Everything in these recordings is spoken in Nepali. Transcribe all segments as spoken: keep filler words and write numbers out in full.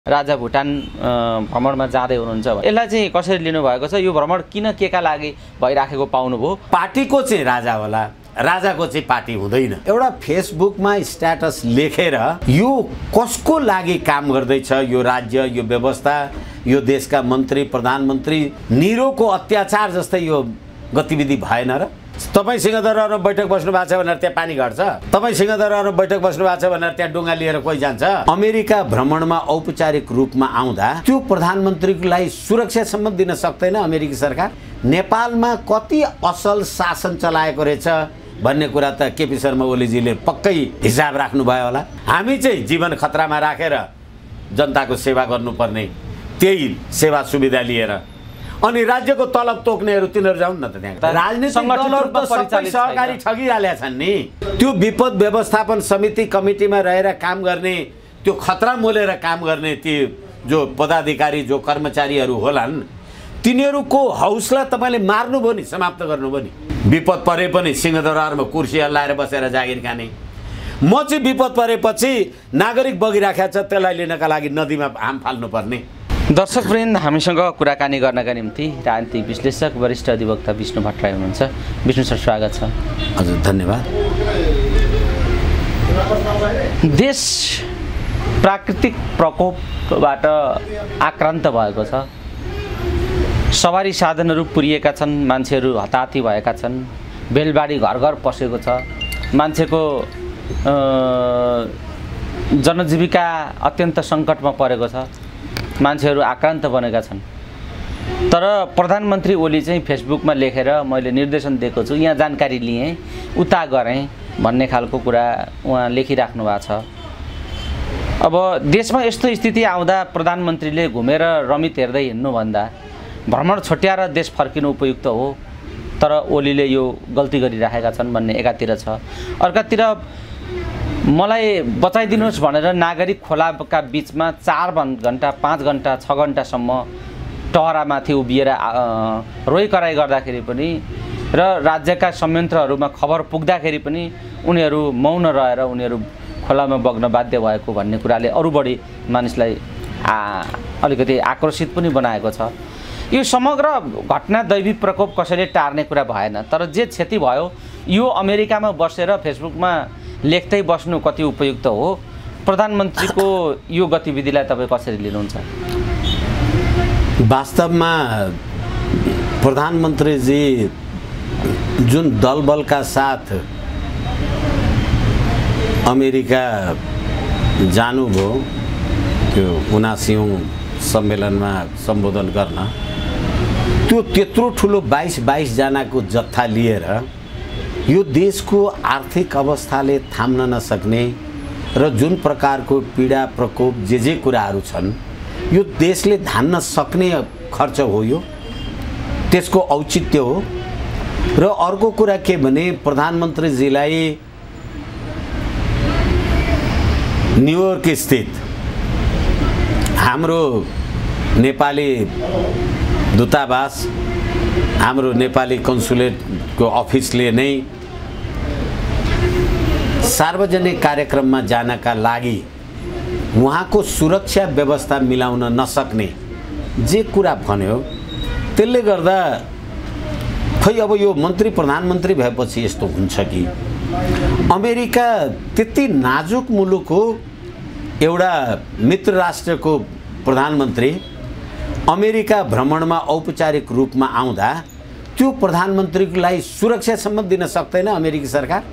राजा भुटान भ्रमणमा जाँदै हुनुहुन्छ यसलाई चाहिँ कसरी लिनुभएको छ यो भ्रमण किन केका लागि भइराखेको पाउनुभयो पार्टीको चाहिँ राजा होला राजाको चाहिँ पार्टी हुँदैन एउटा फेसबुकमा स्ट्याटस लेखेर यो कसको लागि काम गर्दैछ यो राज्य यो व्यवस्था यो देशका मन्त्री प्रधानमन्त्री निरोको अत्याचार जस्तै यो गतिविधि भएन र तपाई सिंहदरबारमा बैठक बस्नु भएको छ भनेर त्यहाँ पानी घट्छ तपाई सिंहदरबारमा बैठक बस्नु भएको छ भनेर त्यहाँ डुङ्गा लिएर कोही जान्छ अमेरिका भ्रमणमा औपचारिक रूपमा आउँदा त्यो प्रधानमन्त्रीलाई सुरक्षासम्म दिन सक्दैन अमेरिकी सरकार नेपालमा कति असल शासन चलाएको रहेछ भन्ने कुरा त केपी शर्मा ओलीजीले पक्कै हिसाब राख्नु भयो होला हामी चाहिँ जीवन खतरामा राखेर जनताको सेवा गर्नुपर्ने त्यही सेवा सुविधा लिएर अनि राज्यको तलब तोक्नेहरू तिनीहरू जाउन् न त त्यहाँ राजनीतिक दलहरू त सबै सहकारी ठगिहालेका छन् नि त्यो विपद व्यवस्थापन समिति कमिटीमा रहेर काम गर्ने त्यो खतरा मोलेर काम गर्ने ती जो पदाधिकारी जो कर्मचारीहरू होलान् तिनीहरूको हौसला तपाईँले मार्नुभयो नि समाप्त गर्नुभयो नि विपद परे पनि सिंहदरबारमा कुर्सी हल्लाएर बसेर जागिर खाने म चाहिँ विपद परेपछि नागरिक बगिराखेको छ त्यसलाई लिनका लागि नदीमा हाम फाल्नुपर्ने दर्शकवृन्द हामीसँग कुराकानी गर्नका निम्ति राजनीतिक विश्लेषक वरिष्ठ अधिवक्ता विष्णु भट्टराई हुनुहुन्छ विष्णु सर स्वागत छ हजुर धन्यवाद देश प्राकृतिक प्रकोपबाट आक्रान्त भएको छ सवारी साधनहरू पुरिएका छन् मान्छेहरू हताहती भएका छन् बेलबाडी घर घर पसेको छ मान्छेको जनजीविका अत्यन्त सङ्कटमा परेको छ मान्छेहरू आक्रान्त बनेका छन् तर प्रधानमन्त्री ओली चाहिँ फेसबुकमा लेखेर मैले निर्देशन दिएको छु यहाँ जानकारी लिएँ उता गरेँ भन्ने खालको कुरा उहाँ लेखिराख्नु भएको छ अब देशमा यस्तो स्थिति आउँदा प्रधानमन्त्रीले घुमेर रमित हेर्दै हिँड्नुभन्दा भ्रमण छुट्याएर देश फर्किनु उपयुक्त हो तर ओलीले यो गल्ती गरिराखेका छन् भन्ने एकातिर छ अर्कातिर मलाई बचाइदिनुहोस् भनेर नागरिक खोलाका बिचमा चार घन्टा पाँच घन्टा छ घन्टासम्म टहरामाथि उभिएर रोइ कराई गर्दाखेरि पनि र राज्यका संयन्त्रहरूमा खबर पुग्दाखेरि पनि उनीहरू मौन रहेर उनीहरू खोलामा बग्न बाध्य भएको भन्ने कुराले अरू बढी मानिसलाई आ अलिकति आक्रोशित पनि बनाएको छ यो समग्र घटना दैवी प्रकोप कसैले टार्ने कुरा भएन तर जे क्षति भयो यो अमेरिकामा बसेर फेसबुकमा लेख्दै बस्नु कति उपयुक्त हो प्रधानमन्त्रीको यो गतिविधिलाई तपाईँ कसरी लिनुहुन्छ वास्तवमा प्रधानमन्त्रीजी जुन दलबलका साथ अमेरिका जानुभयो त्यो उनासीौँ सम्मेलनमा सम्बोधन गर्न त्यो त्यत्रो ठुलो बाइस बाइस जनाको जत्था लिएर यो देशको आर्थिक अवस्थाले थाम्न नसक्ने र जुन प्रकारको पीडा प्रकोप जे जे कुराहरू छन् यो देशले धान्न सक्ने खर्च हो यो त्यसको औचित्य हो र अर्को कुरा के भने प्रधानमन्त्रीजीलाई न्युयोर्क स्थित हाम्रो नेपाली दूतावास हाम्रो नेपाली कन्सुलेटको अफिसले नै सार्वजनिक कार्यक्रममा जानका लागि उहाँको सुरक्षा व्यवस्था मिलाउन नसक्ने जे कुरा भन्यो त्यसले गर्दा खै अब यो मन्त्री प्रधानमन्त्री भएपछि यस्तो हुन्छ कि अमेरिका त्यति नाजुक मुलुक हो एउटा मित्र राष्ट्रको प्रधानमन्त्री अमेरिका भ्रमणमा औपचारिक रूपमा आउँदा त्यो प्रधानमन्त्रीलाई सुरक्षासम्म दिन सक्दैन अमेरिकी सरकार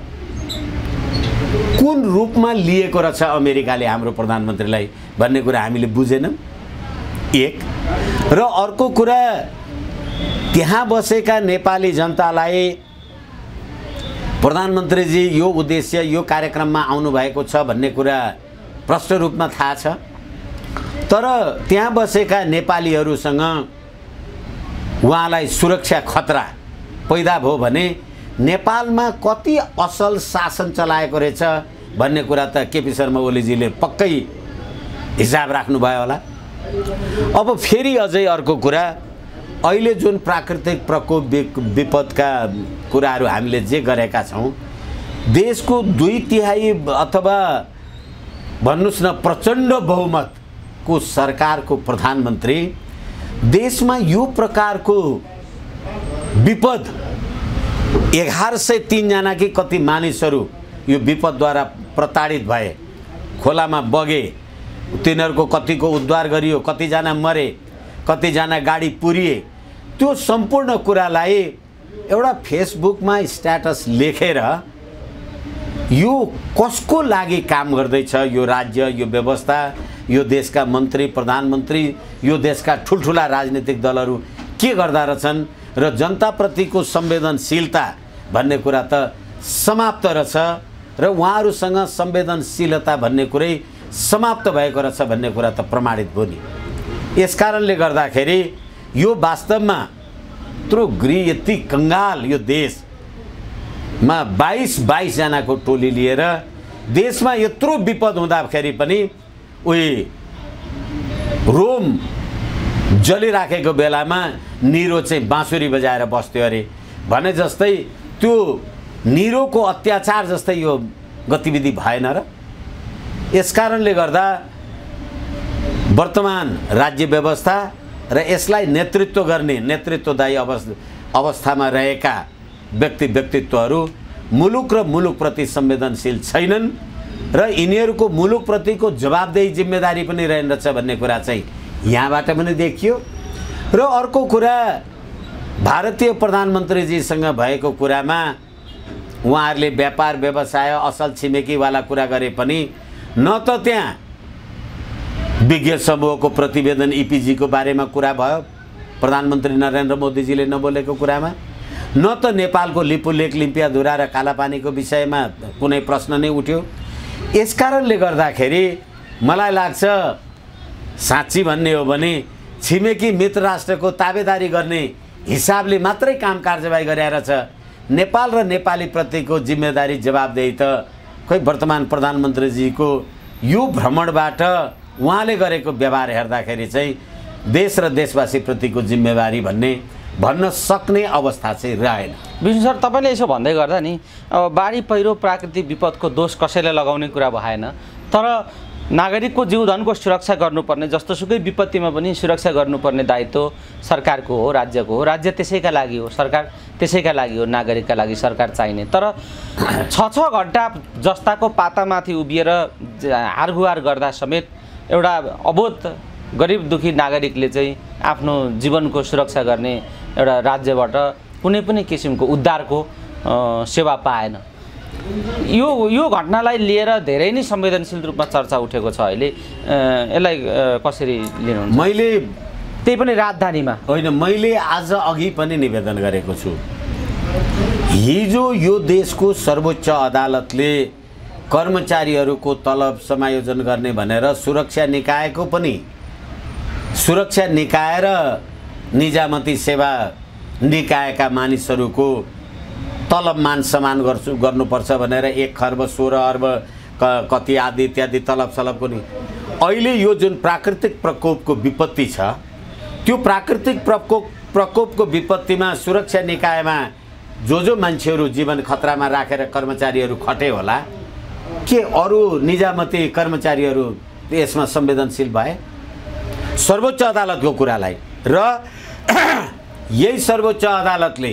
कुन रूपमा लिएको रहेछ अमेरिकाले हाम्रो प्रधानमन्त्रीलाई भन्ने कुरा हामीले बुझेनौँ एक र अर्को कुरा त्यहाँ बसेका नेपाली जनतालाई प्रधानमन्त्रीजी यो उद्देश्य यो कार्यक्रममा आउनुभएको छ भन्ने कुरा प्रष्ट रूपमा थाहा छ तर त्यहाँ बसेका नेपालीहरूसँग उहाँलाई सुरक्षा खतरा पैदा भयो भने नेपालमा कति असल शासन चलाएको रहेछ भन्ने कुरा त केपी शर्मा ओलीजीले पक्कै हिसाब राख्नु भयो होला अब फेरि अझै अर्को कुरा अहिले जुन प्राकृतिक प्रकोप विपदका कुराहरू हामीले जे गरेका छौँ देशको दुई तिहाई अथवा भन्नुस् न प्रचण्ड बहुमत को सरकारको प्रधानमन्त्री देशमा यो प्रकारको विपद एघार सय तीनजना कि कति मानिसहरू यो विपदद्वारा प्रताडित भए, खोलामा बगे, तिनीहरूको कतिको उद्धार गरियो, कतिजना मरे, कतिजना गाडी पुरिए, त्यो सम्पूर्ण कुरालाई एउटा फेसबुकमा स्ट्याटस लेखेर यो कसको लागि काम गर्दैछ यो राज्य, यो व्यवस्था, यो देशका मन्त्री प्रधानमन्त्री, यो देशका ठुल्ठुला राजनीतिक दलहरू के गर्दा रहेछन् र जनताप्रतिको संवेदनशीलता भन्ने कुरा त समाप्त रहेछ र उहाँहरूसँग संवेदनशीलता भन्ने कुरै समाप्त भएको रहेछ भन्ने कुरा त प्रमाणित भयो नि। यसकारणले गर्दाखेरि यो वास्तवमा यत्रो गृह यति कङ्गाल यो देशमा बाइस बाइस जनाको टोली लिएर देशमा यत्रो विपद हुँदाखेरि पनि उही रोम जलिराखेको बेलामा निरो चाहिँ बाँसुरी बजाएर बस्थ्यो अरे भने जस्तै त्यो निरोको अत्याचार जस्तै यो गतिविधि भएन र। यसकारणले गर्दा वर्तमान राज्य व्यवस्था र यसलाई नेतृत्व गर्ने नेतृत्वदायी अवस्थामा रहेका व्यक्ति व्यक्तित्वहरू मुलुक र मुलुकप्रति संवेदनशील छैनन् र यिनीहरूको मुलुकप्रतिको जवाबदेही जिम्मेदारी पनि रहेनछ भन्ने कुरा चाहिँ यहाँबाट पनि देखियो। र अर्को कुरा, भारतीय प्रधानमन्त्रीजीसँग भएको कुरामा उहाँहरूले व्यापार व्यवसाय असल छिमेकीवाला कुरा गरे पनि न त त्यहाँ विज्ञ समूहको प्रतिवेदन इपिजीको बारेमा कुरा भयो प्रधानमन्त्री नरेन्द्र मोदीजीले नबोलेको कुरामा, न त नेपालको लिपुलेक लिम्पियाधुरा र कालापानीको विषयमा कुनै प्रश्न नै उठ्यो। यसकारणले गर्दाखेरि मलाई लाग्छ साँच्ची भन्ने हो भने छिमेकी मित्र राष्ट्रको ताबेदारी गर्ने हिसाबले मात्रै काम कारबाही गरेर छ। नेपाल र नेपाली प्रतिको जिम्मेदारी जवाबदेही त खोइ वर्तमान प्रधानमन्त्रीजीको यो भ्रमणबाट उहाँले गरेको व्यवहार हेर्दाखेरि चाहिँ देश र देशवासी प्रतिको जिम्मेवारी भन्ने भन्न सक्ने अवस्था चाहिँ रहेन। विष्णु सर, तपाईँले यसो भन्दै गर्दा नि अब बाढी पहिरो प्राकृतिक विपदको दोष कसैले लगाउने कुरा भएन, तर नागरिकको जीवधनको सुरक्षा गर्नुपर्ने जस्तोसुकै विपत्तिमा पनि सुरक्षा गर्नुपर्ने दायित्व सरकारको हो, राज्यको हो। राज्य त्यसैका लागि हो, सरकार त्यसैका लागि हो, नागरिकका लागि सरकार चाहिने। तर छ छ घन्टा जस्ताको पातामाथि उभिएर हारगुहार गर्दा समेत एउटा अबोध गरिब दुखी नागरिकले चाहिँ आफ्नो जीवनको सुरक्षा गर्ने एउटा राज्यबाट कुनै पनि किसिमको उद्धारको सेवा पाएन। यो यो घटनालाई लिएर धेरै नै संवेदनशील रूपमा चर्चा उठेको छ अहिले, यसलाई कसरी लिनुहुन्छ? मैले त्यही पनि राजधानीमा होइन, मैले आज अघि पनि निवेदन गरेको छु। हिजो यो देशको सर्वोच्च अदालतले कर्मचारीहरूको तलब समायोजन गर्ने भनेर सुरक्षा निकायको पनि सुरक्षा निकाय र निजामती सेवा निकायका मानिसहरूको तलब मान सम्मान गर्छु गर्नुपर्छ भनेर एक खर्ब सोह्र अर्ब कति आदि इत्यादि तलब सलबको नि अहिले यो जुन प्राकृतिक प्रकोपको विपत्ति छ त्यो प्राकृतिक प्रकोप प्रकोपको विपत्तिमा सुरक्षा निकायमा जो जो मान्छेहरू जीवन खतरामा राखेर कर्मचारीहरू खटे होला, के अरू निजामती कर्मचारीहरू यसमा संवेदनशील भए? सर्वोच्च अदालतको कुरालाई र यही सर्वोच्च अदालतले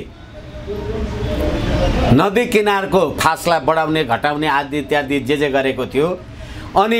नदी किनारको फासला बढाउने घटाउने आदि इत्यादि जे जे गरेको थियो, अनि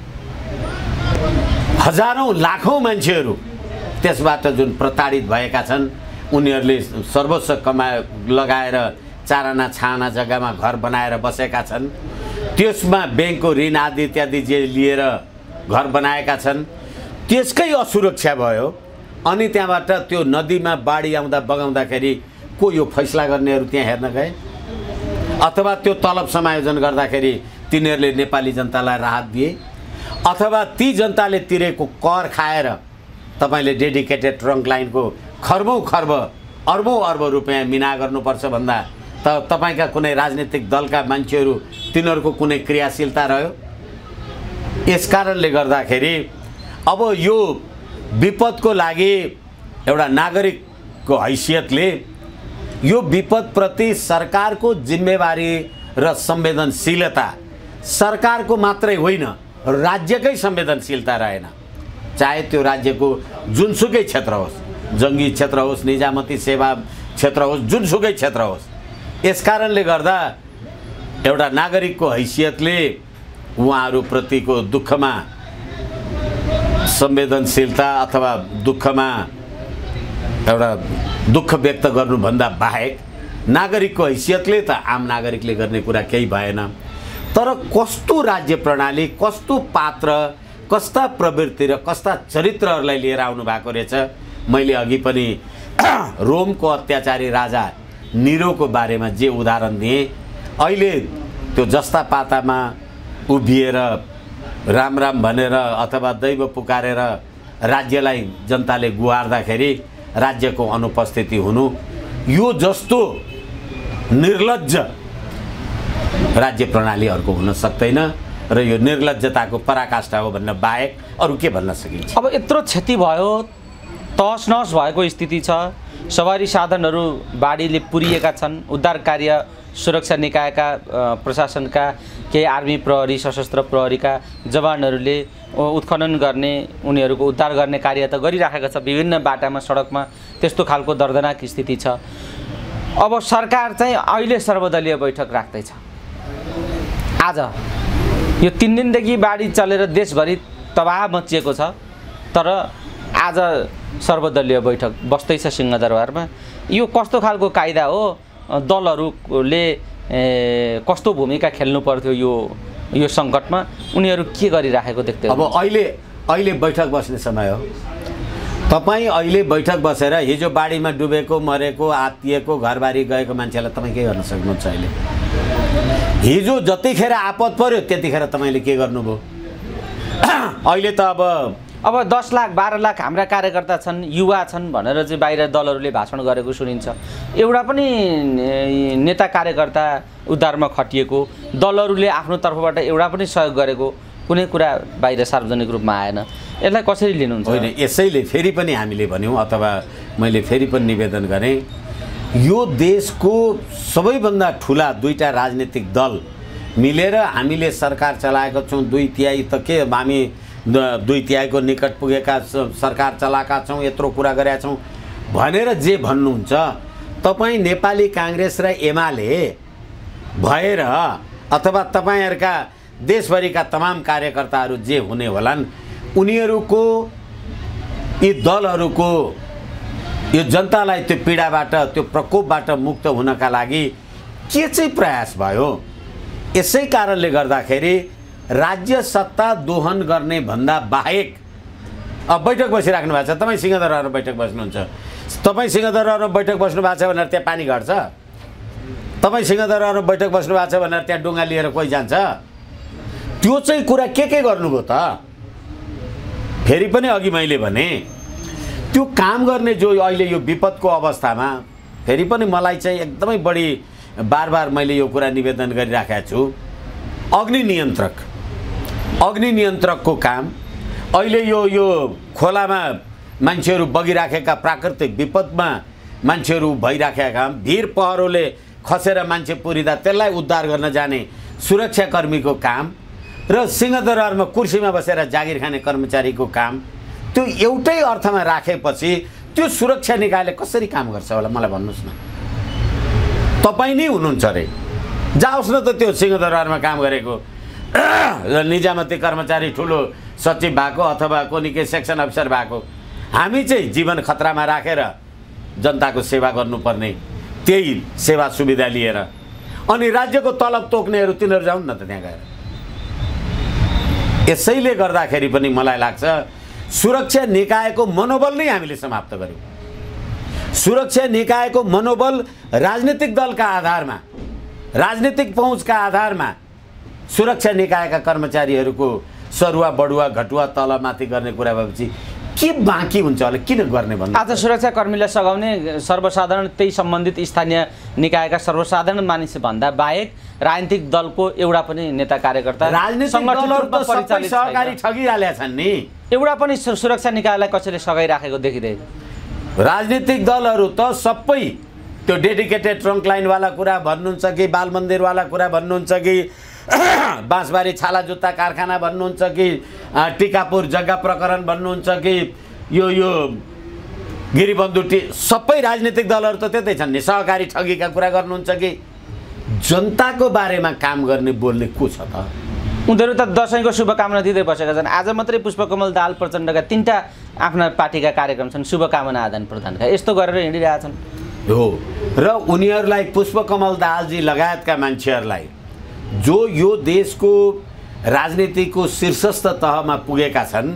हजारौं लाखौं मान्छेहरू त्यसबाट जुन प्रताडित भएका छन्, उनीहरूले सर्वस्व कमा लगाएर चाराना छाना जग्गामा घर बनाएर बसेका छन्, त्यसमा ब्याङ्कको ऋण आदि इत्यादि जे लिएर घर बनाएका छन्, त्यसकै असुरक्षा भयो। अनि त्यहाँबाट त्यो नदीमा बाढी आउँदा बगाउँदाखेरि को यो फैसला गर्नेहरू त्यहाँ हेर्न गए, अथवा त्यो तलब समायोजन गर्दाखेरि तिनीहरूले नेपाली जनतालाई राहत दिए, अथवा ती जनताले तिरेको कर खाएर तपाईले डेडिकेटेड ट्रङ्क लाइनको खर्बौं खर्ब अर्बौं अर्ब रुपैयाँ मिना गर्नुपर्छ भन्दा त तपाईका कुनै राजनीतिक दलका मान्छेहरू तिनीहरूको कुनै क्रियाशीलता रह्यो? यसकारणले गर्दाखेरि अब यो विपदको लागि एउटा नागरिकको हैसियतले यो विपदप्रति सरकारको जिम्मेवारी र संवेदनशीलता सरकारको मात्रै होइन, राज्यकै संवेदनशीलता रहेन। चाहे त्यो राज्यको जुनसुकै क्षेत्र होस्, जङ्गी क्षेत्र होस्, निजामती सेवा क्षेत्र होस्, जुनसुकै क्षेत्र होस्। यस कारणले गर्दा एउटा नागरिकको हैसियतले उहाँहरूप्रतिको दुःखमा संवेदनशीलता अथवा दुःखमा एउटा दुःख व्यक्त गर्नुभन्दा बाहेक नागरिकको हैसियतले त आम नागरिकले गर्ने कुरा केही भएन। तर कस्तो राज्य प्रणाली, कस्तो पात्र, कस्ता प्रवृत्ति र कस्ता चरित्रहरूलाई लिएर आउनु भएको रहेछ। मैले अघि पनि रोमको अत्याचारी राजा निरोको बारेमा जे उदाहरण दिएँ, अहिले त्यो जस्ता पातामा उभिएर राम राम भनेर अथवा दैव पुकारेर राज्यलाई जनताले गुहार्दाखेरि राज्यको अनुपस्थिति हुनु, यो जस्तो निर्लज्ज राज्य प्रणाली अर्को हुन सक्दैन र यो निर्लज्जताको पराकाष्ठा हो भन्न बाहेक अरू के भन्न सकिन्छ। अब यत्रो क्षति भयो, तहस नहस भएको स्थिति छ, सवारी साधनहरू बाढीले पुरिएका छन्, उद्धार कार्य सुरक्षा निकायका प्रशासनका केही आर्मी प्रहरी सशस्त्र प्रहरीका जवानहरूले उत्खनन गर्ने, उनीहरूको उद्धार गर्ने कार्य त गरिराखेको छ विभिन्न बाटामा सडकमा। त्यस्तो खालको दर्दनाक स्थिति छ। अब सरकार चाहिँ अहिले सर्वदलीय बैठक राख्दैछ। आज यो तीन दिनदेखि बाढी चलेर देशभरि तबाह मचिएको छ, तर आज सर्वदलीय बैठक बस्दैछ सिंहदरबारमा। यो कस्तो खालको कायदा हो? दलहरूले कस्तो भूमिका खेल्नु पर्थ्यो यो यो सङ्कटमा? उनीहरू के गरिराखेको देख्दै? अब अहिले अहिले बैठक बस्ने समय हो। तपाईँ अहिले बैठक बसेर हिजो बाढीमा डुबेको, मरेको, आत्तिएको, घरबारी गएको मान्छेलाई तपाईँ के गर्न सक्नुहुन्छ? अहिले हिजो जतिखेर आपद पर्यो त्यतिखेर तपाईँले के गर्नुभयो? अहिले त अब अब दस लाख बाह्र लाख हाम्रा कार्यकर्ता छन्, युवा छन् भनेर चाहिँ बाहिर दलहरूले भाषण गरेको सुनिन्छ। एउटा पनि नेता कार्यकर्ता उद्धारमा खटिएको, दलहरूले आफ्नो तर्फबाट एउटा पनि सहयोग गरेको कुनै कुरा बाहिर सार्वजनिक रूपमा आएन। यसलाई कसरी लिनुहुन्छ? होइन, यसैले फेरि पनि हामीले भन्यौँ अथवा मैले फेरि पनि निवेदन गरेँ, यो देशको सबैभन्दा ठुला दुईटा राजनीतिक दल मिलेर हामीले सरकार चलाएको छौँ। दुई तिहाई त के हामी दुई तिहाईको निकट पुगेका सरकार चलाएका छौँ, यत्रो कुरा गरेका छौँ भनेर जे भन्नुहुन्छ, तपाईँ नेपाली काङ्ग्रेस र एमाले भएर अथवा तपाईँहरूका देशभरिका तमाम कार्यकर्ताहरू जे हुने होलान्, उनीहरूको यी दलहरूको यो जनतालाई त्यो पीडाबाट, त्यो प्रकोपबाट मुक्त हुनका लागि के चाहिँ प्रयास भयो? यसै कारणले गर्दाखेरि राज्य सत्ता दोहन गर्ने भन्दा बाहेक अब बैठक बसिराख्नु भएको छ। तपाईँ सिंहदरबारमा बैठक बस्नुहुन्छ, तपाईँ सिंहदरबारमा बैठक बस्नु भएको छ भनेर त्यहाँ पानी घट्छ? तपाईँ सिंहदरबारमा बैठक बस्नु भएको छ भनेर त्यहाँ डुङ्गा लिएर कोही जान्छ? त्यो चाहिँ कुरा के के गर्नुभयो त? फेरि पनि अघि मैले भने त्यो काम गर्ने जो अहिले यो विपदको अवस्थामा, फेरि पनि मलाई चाहिँ एकदमै बढी बार बार मैले यो कुरा निवेदन गरिराखेको छु, अग्नि नियन्त्रक अग्नि नियन्त्रकको काम अहिले यो यो खोलामा मान्छेहरू बगिराखेका, प्राकृतिक विपदमा मान्छेहरू भइराखेका काम, भिर पहरोले खसेर मान्छे पुरिँदा त्यसलाई उद्धार गर्न जाने सुरक्षाकर्मीको काम र सिंहदरबारमा कुर्सीमा बसेर जागिर खाने कर्मचारीको काम, त्यो एउटै अर्थमा राखेपछि त्यो सुरक्षा निकायले कसरी काम गर्छ होला मलाई भन्नुहोस् न। तपाईँ नै हुनुहुन्छ अरे, जाओस् न त त्यो सिंहदरबारमा काम गरेको निजामती कर्मचारी ठुलो सचिव भएको अथवा कुनै के सेक्सन अफिसर भएको, हामी चाहिँ जीवन खतरामा राखेर जनताको सेवा गर्नुपर्ने, त्यही सेवा सुविधा लिएर, अनि राज्यको तलब तोक्नेहरू तिनीहरू जाउन् न त त्यहाँ गएर। यसैले गर्दाखेरि पनि मलाई लाग्छ सुरक्षा निकायको मनोबल नै हामीले समाप्त गर्यौँ। सुरक्षा निकायको मनोबल राजनीतिक दलका आधारमा, राजनीतिक पहुँचका आधारमा सुरक्षा निकायका कर्मचारीहरूको सरुवा बढुवा घटुवा तलमाथि गर्ने कुरा भएपछि के बाँकी हुन्छ होला? किन गर्ने भन्नु? आज सुरक्षाकर्मीलाई सघाउने सर्वसाधारण त्यही सम्बन्धित स्थानीय निकायका सर्वसाधारण मानिस भन्दा बाहेक राजनीतिक दलको एउटा पनि नेता कार्यकर्ता, राजनीतिक दलहरू त सबै सहकारी ठगिहालेका छन् नि। एउटा पनि सुरक्षा निकायलाई कसैले सघाइराखेको देखिँदैन। राजनीतिक दलहरू त सबै त्यो डेडिकेटेड ट्रङ्क लाइनवाला कुरा भन्नुहुन्छ कि बाल मन्दिरवाला कुरा भन्नुहुन्छ कि बाँसबारी छाला जुत्ता कारखाना भन्नुहुन्छ कि टिकापुर जग्गा प्रकरण भन्नुहुन्छ कि यो यो गिरिबन्धु टी सबै राजनीतिक दलहरू त त्यतै छन् नि। सहकारी ठगीका कुरा गर्नुहुन्छ कि जनताको बारेमा काम गर्ने बोल्ने को छ त? उनीहरू त दसैँको शुभकामना दिँदै बसेका छन्। आज मात्रै पुष्पकमल दाहाल प्रचण्डका तीनटा आफ्ना पार्टीका कार्यक्रम छन् शुभकामना आदान प्रदानका, यस्तो गरेर हिँडिरहेछन् हो। र उनीहरूलाई पुष्पकमल दाहालजी लगायतका मान्छेहरूलाई जो यो देशको राजनीतिको शीर्षस्थ तहमा पुगेका छन्,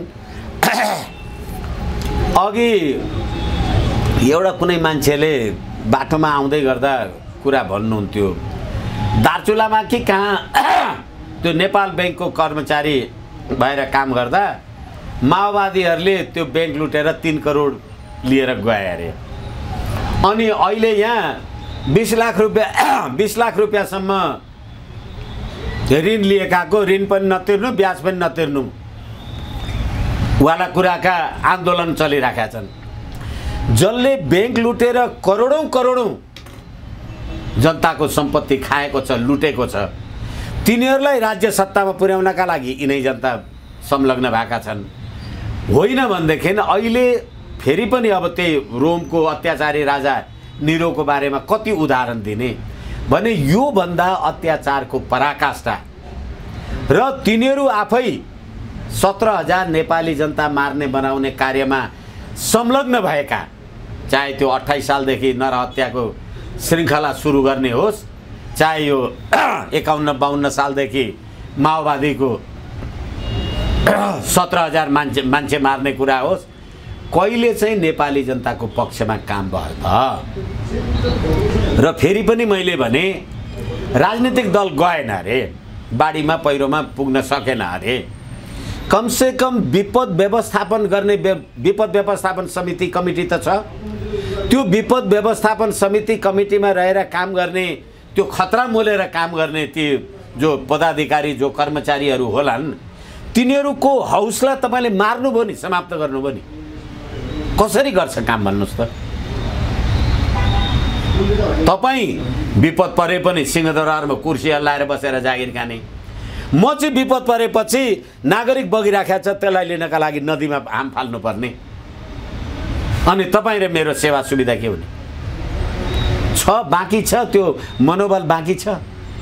अघि एउटा कुनै मान्छेले बाटोमा आउँदै गर्दा कुरा भन्नुहुन्थ्यो, दार्चुलामा कि कहाँ त्यो नेपाल ब्याङ्कको कर्मचारी भएर काम गर्दा माओवादीहरूले त्यो ब्याङ्क लुटेर तीन करोड लिएर गए अरे। अनि अहिले यहाँ बिस लाख रुपियाँ बिस लाख रुपियाँसम्म ऋण लिएकाको ऋण पनि नतिर्नु ब्याज पनि नतिर्नु वाला कुराका आन्दोलन चलिरहेका छन्। जसले ब्याङ्क लुटेर करोडौँ करोडौँ जनताको सम्पत्ति खाएको छ, लुटेको छ, तिनीहरूलाई राज्य सत्तामा पुर्याउनका लागि यिनै जनता संलग्न भएका छन्। होइन भनेदेखि अहिले फेरि पनि अब त्यही रोमको अत्याचारी राजा निरोको बारेमा कति उदाहरण दिने भने योभन्दा अत्याचारको पराकाष्ठा। र तिनीहरू आफै सत्र हजार नेपाली जनता मार्ने बनाउने कार्यमा संलग्न भएका, चाहे त्यो अट्ठाइस सालदेखि नरहत्याको श्रृङ्खला सुरु गर्ने होस्, चाहे यो एकाउन्न बाहन्न सालदेखि माओवादीको सत्र हजार मान्छे मान्छे मार्ने कुरा होस्, कहिले चाहिँ नेपाली जनताको पक्षमा काम भयो त? र फेरि पनि मैले भने राजनीतिक दल गएन अरे, बाढीमा पहिरोमा पुग्न सकेन अरे, कमसे कम विपद व्यवस्थापन गर्ने विपद व्यवस्थापन समिति कमिटी त छ। त्यो विपद व्यवस्थापन समिति कमिटीमा रहेर काम गर्ने, त्यो खतरा मोलेर काम गर्ने ती जो पदाधिकारी जो कर्मचारीहरू होलान्, तिनीहरूको हौसला तपाईँले मार्नुभयो नि, समाप्त गर्नुभयो नि। कसरी गर्छ काम भन्नुहोस् त? तपाईँ विपद परे पनि सिंहदरबारमा कुर्सी हल्लाएर बसेर जागिर खाने, म चाहिँ विपद परेपछि नागरिक बगिराखेको छ त्यसलाई लिनका लागि नदीमा हाम फाल्नुपर्ने, अनि तपाईँ र मेरो सेवा सुविधा के हुने छ? बाँकी छ, त्यो मनोबल बाँकी छ।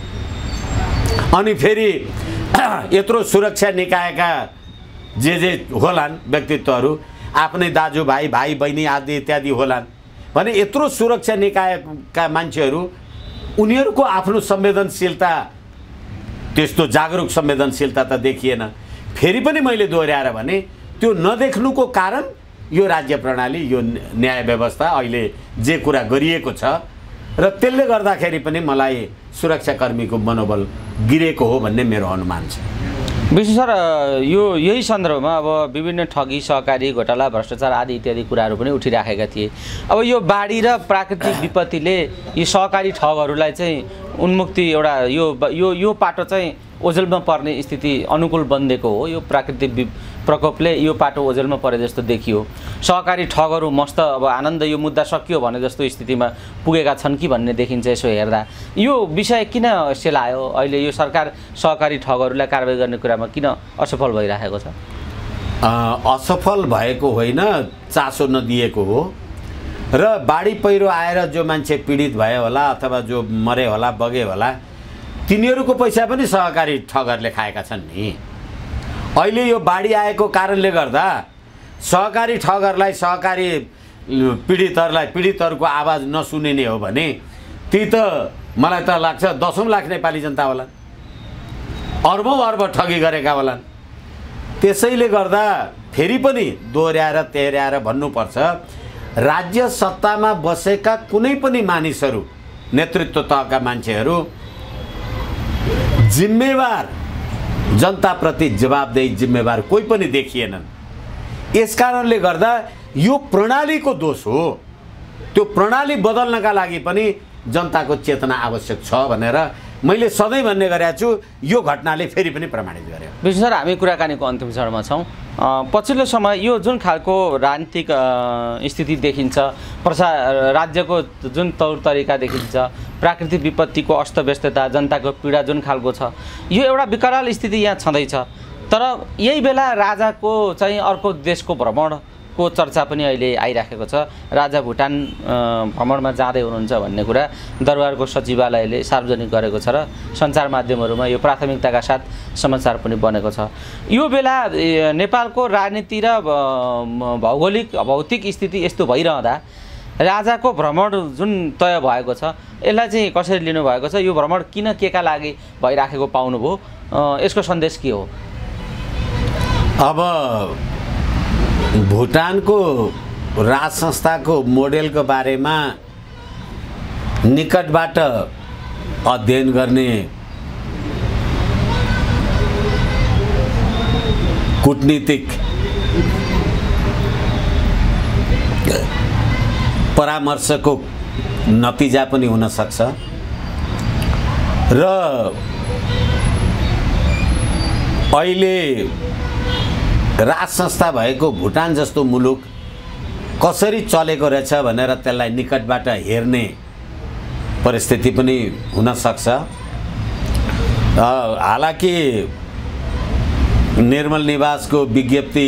अनि फेरि यत्रो सुरक्षा निकायका जे जे होलान् व्यक्तित्वहरू, आफ्नै दाजुभाइ भाइ बहिनी आदि इत्यादि होलान् भने यत्रो सुरक्षा निकायका मान्छेहरू, उनीहरूको आफ्नो संवेदनशीलता, त्यस्तो जागरुक संवेदनशीलता त देखिएन। फेरि पनि मैले दोहोऱ्याएर भने त्यो नदेख्नुको कारण यो राज्य प्रणाली, यो न्याय व्यवस्था अहिले जे कुरा गरिएको छ, र त्यसले गर्दाखेरि पनि मलाई सुरक्षाकर्मीको मनोबल गिरेको हो भन्ने मेरो अनुमान छ। विशेष सर, यो यही सन्दर्भमा अब विभिन्न ठगी, सहकारी घोटाला, भ्रष्टाचार आदि इत्यादि कुराहरू पनि उठिराखेका थिए। अब यो बाढी र प्राकृतिक विपत्तिले यी सहकारी ठगहरूलाई चाहिँ उन्मुक्ति, एउटा यो यो यो पाटो चाहिँ ओझेलमा पर्ने स्थिति अनुकूल बनिदिएको हो। यो प्राकृतिक प्रकोपले यो पाटो ओझेलमा परे जस्तो देखियो। सहकारी ठगहरू मस्त अब आनन्द, यो मुद्दा सकियो भने जस्तो स्थितिमा पुगेका छन् कि भन्ने देखिन्छ यसो हेर्दा। यो विषय किन सेलायो? अहिले यो सरकार सहकारी ठगहरूलाई कारबाही गर्ने कुरामा किन असफल भइरहेको छ? असफल भएको होइन, चासो नदिएको हो। र बाढी पहिरो आएर जो मान्छे पीडित भयो होला अथवा जो मरे होला, बगे होला, तिनीहरूको पैसा पनि सहकारी ठगहरूले खाएका छन् नि। अहिले यो बाढी आएको कारणले गर्दा सहकारी ठगहरूलाई, सहकारी पीडितहरूलाई, पीडितहरूको आवाज नसुनिने हो भने ती त मलाई त लाग्छ दसौँ लाख नेपाली जनता होला, अर्बौँ अर्ब ठगी गरेका होलान्। त्यसैले गर्दा फेरि पनि दोहोऱ्याएर तेह्र्याएर भन्नुपर्छ, राज्य सत्तामा बसेका कुनै पनि मानिसहरू, नेतृत्व तहका मान्छेहरू जिम्मेवार, जनताप्रति जवाबदेही जिम्मेवार कोही पनि देखिएनन्। यसकारणले गर्दा यो प्रणालीको दोष हो। त्यो प्रणाली बदल्नका लागि पनि जनताको चेतना आवश्यक छ भनेर मैले सधैँ भन्ने गरेको छु यो घटनाले फेरि पनि प्रमाणित गर्यो। विशेष सर हामी कुराकानीको अन्तिम चरणमा छौँ। पछिल्लो समय यो जुन खालको राजनीतिक स्थिति देखिन्छ, प्रशा राज्यको जुन तौर तरिका देखिन्छ, प्राकृतिक विपत्तिको अस्तव्यस्तता, जनताको पीडा जुन खालको छ, यो एउटा विकराल स्थिति यहाँ छँदैछ। तर यही बेला राजाको चाहिँ अर्को देशको भ्रमणको चर्चा पनि अहिले आइराखेको छ। राजा भुटान भ्रमणमा जाँदै हुनुहुन्छ भन्ने कुरा दरबारको सचिवालयले सार्वजनिक गरेको छ र सञ्चार माध्यमहरूमा यो प्राथमिकताका साथ समाचार पनि बनेको छ। यो बेला नेपालको राजनीति र भौगोलिक भौतिक स्थिति यस्तो भइरहँदा राजाको भ्रमण जुन तय भएको छ यसलाई चाहिँ कसरी लिनुभएको छ? यो भ्रमण किन केका लागि भइराखेको पाउनुभयो? यसको सन्देश के हो? अब भुटानको राज संस्थाको मोडेलको बारेमा निकटबाट अध्ययन गर्ने कूटनीतिक परामर्शको नतिजा पनि हुन सक्छ र अहिले राज संस्था भएको भुटान जस्तो मुलुक कसरी चलेको रहेछ भनेर त्यसलाई निकटबाट हेर्ने परिस्थिति पनि हुन सक्छ। हालाकि निर्मल निवासको विज्ञप्ति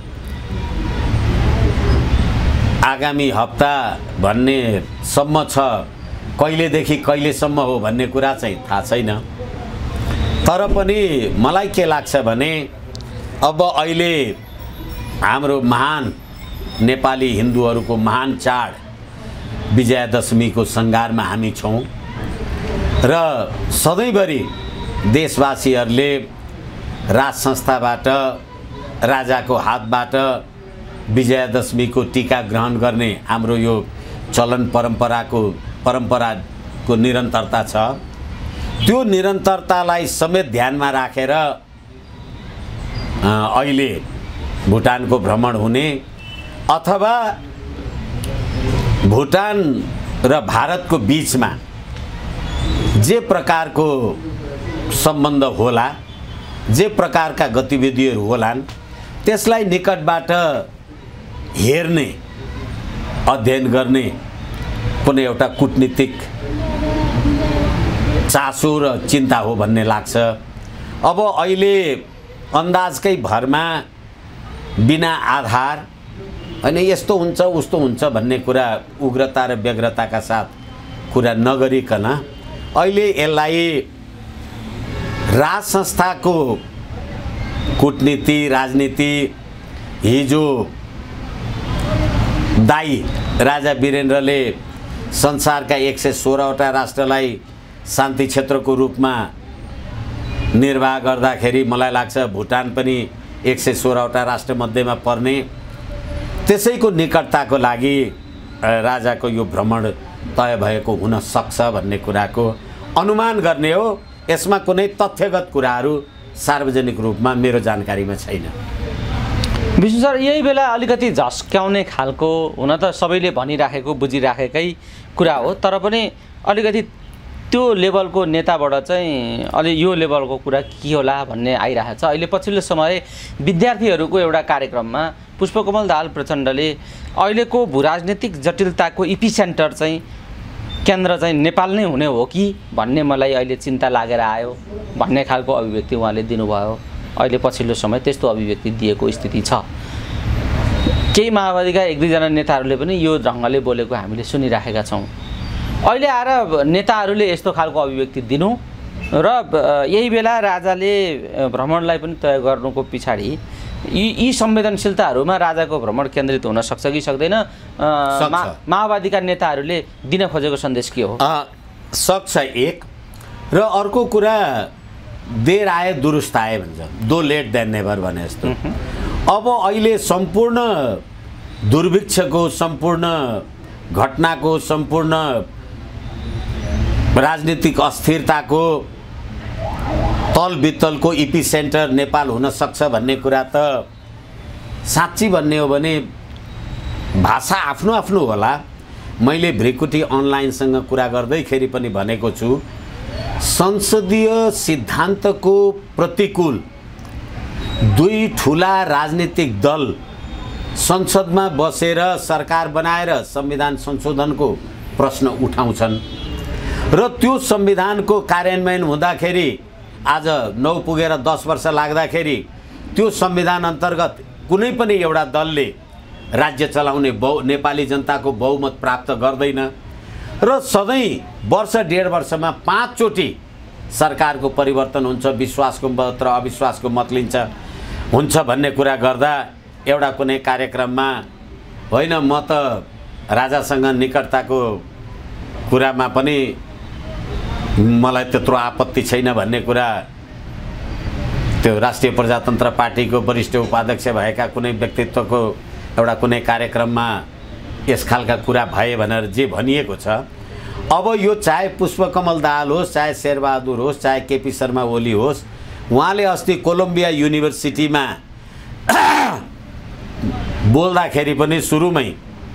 आगामी हप्ता भन्ने सम्म छ, कहिलेदेखि कहिलेसम्म हो भन्ने कुरा चाहिँ थाहा छैन। तर पनि मलाई के लाग्छ भने अब अहिले हाम्रो महान नेपाली हिन्दूहरूको महान चाड विजयादशमीको सङ्घारमा हामी छौँ र सधैँभरि देशवासीहरूले राज संस्थाबाट राजाको हातबाट विजयादशमीको टीका ग्रहण गर्ने हाम्रो यो चलन परम्पराको परम्पराको निरन्तरता छ। त्यो निरन्तरतालाई समेत ध्यानमा राखेर अहिले भुटानको भ्रमण हुने अथवा भुटान र भारतको बीचमा जे प्रकारको सम्बन्ध होला, जे प्रकारका गतिविधिहरू होलान् त्यसलाई निकटबाट हेर्ने अध्ययन गर्ने कुनै एउटा कूटनीतिक चासो र चिन्ता हो भन्ने लाग्छ। अब अहिले अन्दाजकै भरमा बिना आधार होइन यस्तो हुन्छ उस्तो हुन्छ भन्ने कुरा उग्रता र व्यग्रताका साथ कुरा नगरिकन अहिले यसलाई राज संस्थाको कूटनीति राजनीति हिजो दाई राजा वीरेन्द्रले संसारका एक सय सोह्रवटा राष्ट्रलाई शान्ति क्षेत्रको रूपमा निर्वाह गर्दाखेरि मलाई लाग्छ भुटान पनि एक सय सोह्रवटा राष्ट्रमध्येमा पर्ने, त्यसैको निकटताको लागि राजाको यो भ्रमण तय भएको हुन सक्छ भन्ने कुराको अनुमान गर्ने हो। यसमा कुनै तथ्यगत कुराहरू सार्वजनिक रूपमा मेरो जानकारीमा छैन। विष्णु सर, यही बेला अलिकति झस्क्याउने खालको हुन त सबैले भनिराखेको बुझिराखेकै कुरा हो, तर पनि अलिकति त्यो लेभलको नेताबाट चाहिँ अलि यो लेभलको कुरा के होला भन्ने आइरहेको छ। अहिले पछिल्लो समय विद्यार्थीहरूको एउटा कार्यक्रममा पुष्पकमल दाहाल प्रचण्डले अहिलेको भूराजनीतिक जटिलताको इपिसेन्टर चाहिँ केन्द्र चाहिँ नेपाल नै हुने हो कि भन्ने मलाई अहिले चिन्ता लागेर आयो भन्ने खालको अभिव्यक्ति उहाँले दिनुभयो। अहिले पछिल्लो समय त्यस्तो अभिव्यक्ति दिएको स्थिति छ। केही माओवादीका एक दुईजना नेताहरूले पनि यो ढङ्गले बोलेको हामीले सुनिराखेका छौँ। अहिले आएर नेताहरूले यस्तो खालको अभिव्यक्ति दिनु र यही बेला राजाले भ्रमणलाई पनि तय गर्नुको पछाडि यी यी संवेदनशीलताहरूमा राजाको भ्रमण केन्द्रित हुन सक्छ कि सक्दैन? मा माओवादीका नेताहरूले दिन खोजेको सन्देश के हो? सक्छ एक, र अर्को कुरा देर आए दुरुस्त आए भन्छ, दो लेट देन नेभर भने जस्तो। अब अहिले सम्पूर्ण दुर्भिक्षको, सम्पूर्ण घटनाको, सम्पूर्ण राजनीतिक अस्थिरताको तल बितलको इपिसेन्टर नेपाल हुन सक्छ भन्ने कुरा त साँच्ची भन्ने हो भने भाषा आफ्नो आफ्नो होला। मैले भ्रिकुटी अनलाइनसँग कुरा गर्दैखेरि पनि भनेको छु संसदीय सिद्धान्तको प्रतिकूल दुई ठुला राजनीतिक दल संसदमा बसेर सरकार बनाएर संविधान संशोधनको प्रश्न उठाउँछन् र त्यो संविधानको कार्यान्वयन हुँदाखेरि आज नौ पुगेर दस वर्ष लाग्दाखेरि त्यो संविधान अन्तर्गत कुनै पनि एउटा दलले राज्य चलाउने बहु नेपाली जनताको बहुमत प्राप्त गर्दैन र सधैँ वर्ष डेढ वर्षमा पाँचचोटि सरकारको परिवर्तन हुन्छ, विश्वासको मत र अविश्वासको मत लिन्छ हुन्छ भन्ने कुरा गर्दा एउटा कुनै कार्यक्रममा होइन म त राजासँग निकटताको कुरामा पनि मलाई त्यत्रो आपत्ति छैन भन्ने कुरा त्यो राष्ट्रिय प्रजातन्त्र पार्टीको वरिष्ठ उपाध्यक्ष भएका कुनै व्यक्तित्वको एउटा कुनै कार्यक्रममा यस खालका कुरा भए भनेर जे भनिएको छ। अब यो चाहे पुष्पकमल दाहाल होस्, चाहे शेरबहादुर होस्, चाहे केपी शर्मा ओली होस्, उहाँले अस्ति कोलम्बिया युनिभर्सिटीमा बोल्दाखेरि पनि सुरुमै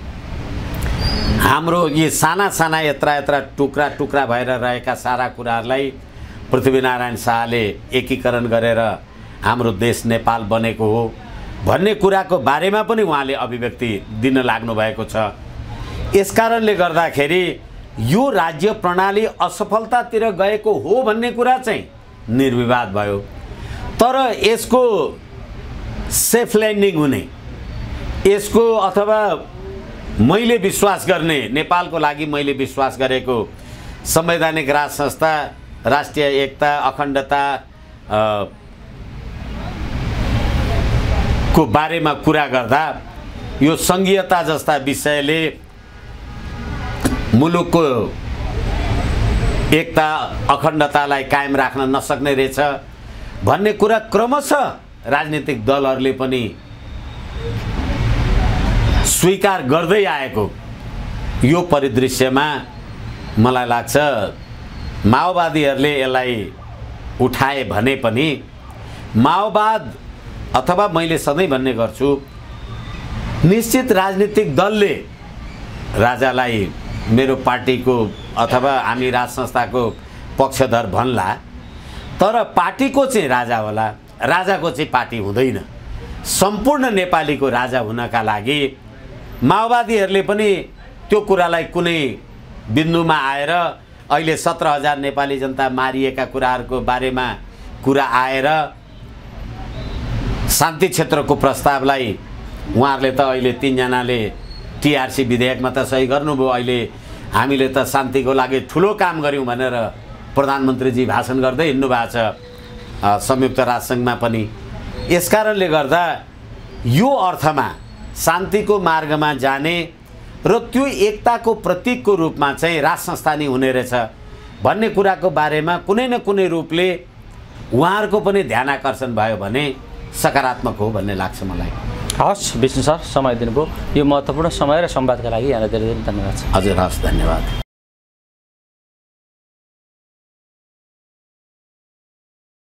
हाम्रो यी साना साना यत्रा यत्रा टुक्रा टुक्रा भएर रहेका सारा कुराहरूलाई पृथ्वीनारायण शाहले एकीकरण गरेर हाम्रो देश नेपाल बनेको हो भन्ने कुराको बारेमा पनि उहाँले अभिव्यक्ति दिन लाग्नु भएको छ। यसकारणले गर्दाखेरि यो राज्य प्रणाली असफलतातिर गएको हो भन्ने कुरा चाहिँ निर्विवाद भयो। तर यसको सेफ ल्यान्डिङ हुने, यसको अथवा मैले विश्वास गर्ने, नेपालको लागि मैले विश्वास गरेको संवैधानिक राज संस्था, राष्ट्रिय एकता, अखण्डता को बारेमा कुरा गर्दा यो संघीयता जस्ता विषयले मुलुकको एकता अखण्डतालाई कायम राख्न नसक्ने रहेछ भन्ने कुरा क्रमशः राजनीतिक दलहरूले पनि स्वीकार गर्दै आएको यो परिदृश्यमा मलाई लाग्छ माओवादीहरूले यसलाई उठाए भने पनि माओवाद अथवा मैले सधैँ भन्ने गर्छु निश्चित राजनीतिक दलले राजालाई मेरो पार्टीको अथवा हामी राज संस्थाको पक्षधर भन्ला, तर पार्टीको चाहिँ राजा होला, राजाको चाहिँ पार्टी हुँदैन। सम्पूर्ण नेपालीको राजा हुनका लागि माओवादीहरूले पनि त्यो कुरालाई कुनै बिन्दुमा आएर अहिले सत्र हजार नेपाली जनता मारिएका कुराहरूको बारेमा कुरा आएर शान्ति क्षेत्रको प्रस्तावलाई उहाँहरूले त अहिले तीनजनाले टीआरसी विधेयकमा त सही गर्नुभयो, अहिले हामीले त शान्तिको लागि ठुलो काम गऱ्यौँ भनेर प्रधानमन्त्रीजी भाषण गर्दै हिँड्नु भएको छ संयुक्त राष्ट्रसङ्घमा पनि। यसकारणले गर्दा यो अर्थमा शान्तिको मार्गमा जाने र त्यो एकताको प्रतीकको रूपमा चाहिँ राज संस्था नै हुने रहेछ भन्ने कुराको बारेमा कुनै न कुनै रूपले उहाँहरूको पनि ध्यान आकर्षण भयो भने सकारात्मक हो भन्ने लाग्छ मलाई। हस् विष्णु सर, समय दिनुभयो, यो महत्त्वपूर्ण समय र संवादका लागि यहाँलाई धेरै धेरै धन्यवाद। हजुर हस्, धन्यवाद।